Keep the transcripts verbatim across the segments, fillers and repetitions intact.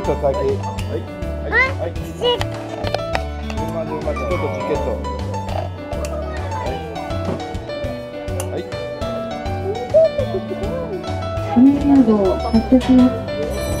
ット先。はいはい。 車で馬チケットチケット。はい。 サメ宿発車します。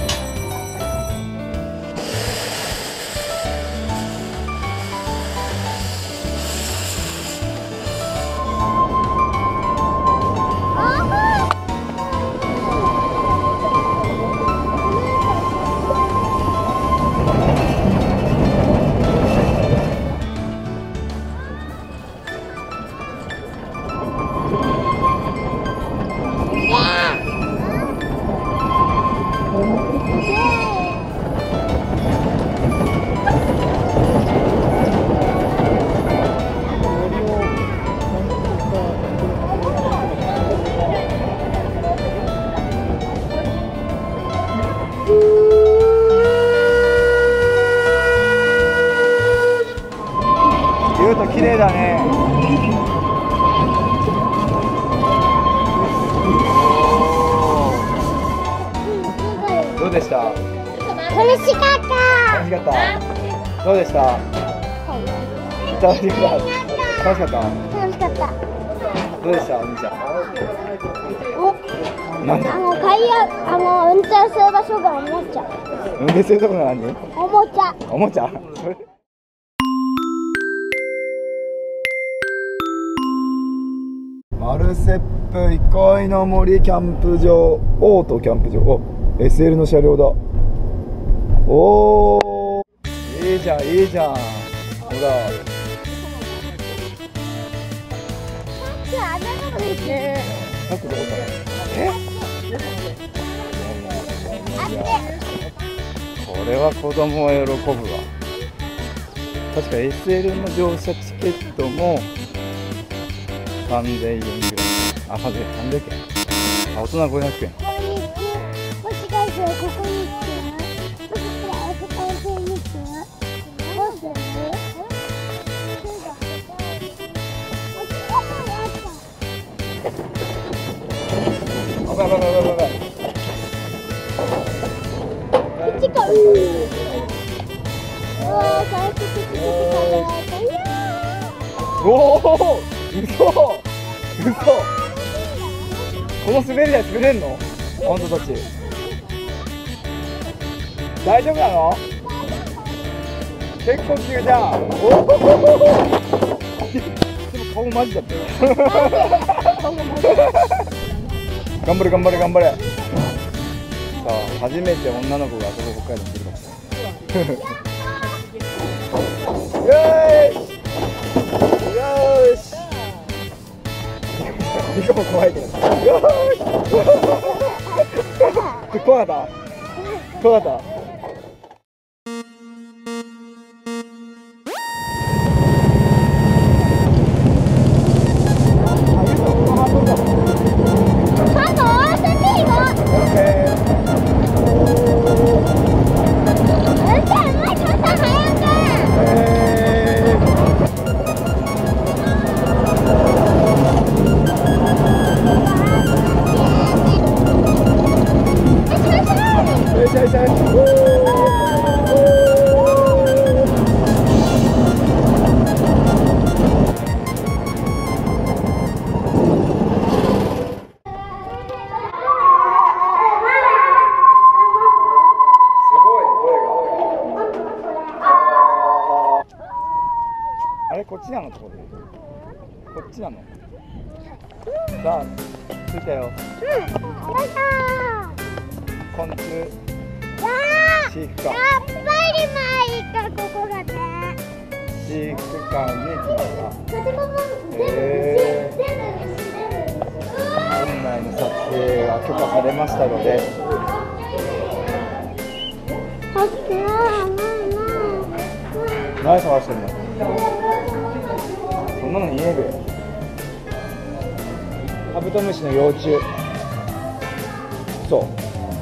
ゆうと綺麗だね。どうでした？ 楽しかった。 楽しかった。どうでした？楽しかった。楽しかった。 楽しかった。 どうでした？お兄ちゃん。 お、あのタイヤ、あの運転する場所がおもちゃ。 運転するところ何？ おもちゃ。 おもちゃ？マルセップ憩いの森キャンプ場、オートキャンプ場。お、エスエル の車両だ。おお、いいじゃんいいじゃん。ほら。 あんなことですね。 さっきどこだ？え？これは子供は喜ぶわ。確か エスエル の乗車チケットもさんぜんえんぐらい。あ、さんぜんえん。あ、大人ごひゃくえん。 こんにちは。もしかしてここに来た？ここに来た？どうする？ あばばばばばば。 口か。うわー、最初口口からいやー。 おお、嘘嘘。この滑り台滑れんの？あんたたち大丈夫なの？結構急じゃん。おおでも顔マジだったよ。頑張れ頑張れ頑張れ。さあ初めて女の子があそこ北海道に来るかもしれない。よーしよーし。リコも怖いけど。よーし。怖かった？怖かった？あれこっちなの？ところでこっちなの？さあ着いたよ。 うん、着いた。 昆虫飼育館。 やっぱり前かここがね。 飼育館に来ました。えー、園内の撮影が許可されましたので。何探してんの？そんなの見える？カブトムシの幼虫。そう。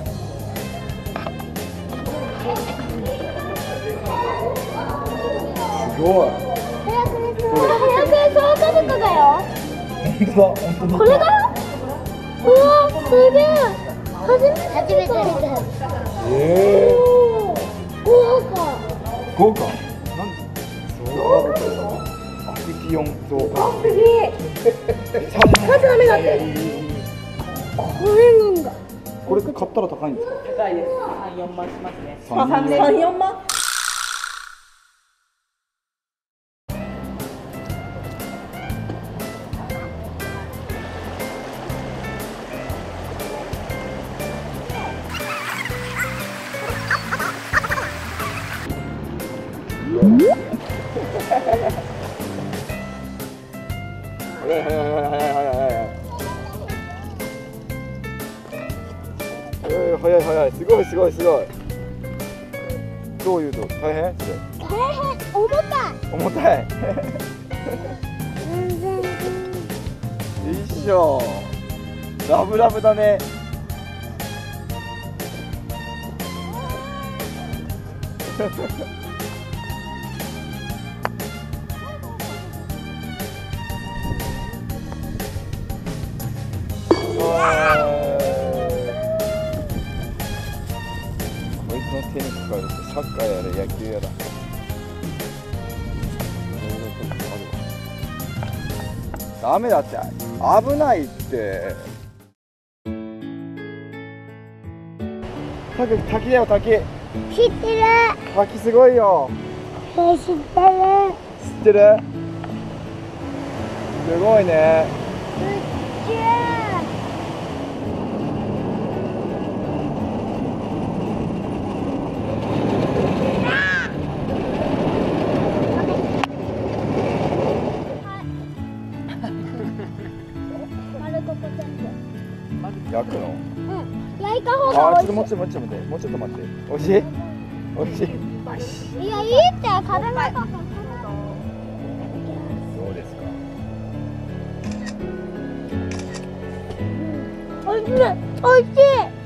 すごい。 早くそうかぶとだよ。 本当だ、本当に。 これだよ。うわ、すげえ。初めて見た。 ええー。 福岡なんそうアキピオンとあ、すげえ。数ダメだって。これなんだ。 これ買ったら高いんですか？ 高いです。三四万しますね。 三三四万。 早い早い早い早い早い早い早いすごいすごいすごい。どういうと大変？それ大変、重たい。 重たい。 全然。 よいしょ。ラブラブだね。こいつの手にかかるとサッカーやら野球やらダメだって危ないって滝滝だよ滝知ってる。 滝すごいよ知ってる。 知ってるすごいねうっちゃ丸ここ全部。 焼くのうん。焼いた方が美味しい。 あーちょっともうちょっともうちょっと待ってもうちょっと待って美味しい美味しいいや、いいって、風がかかる。 そうですかおいしい、おいしい。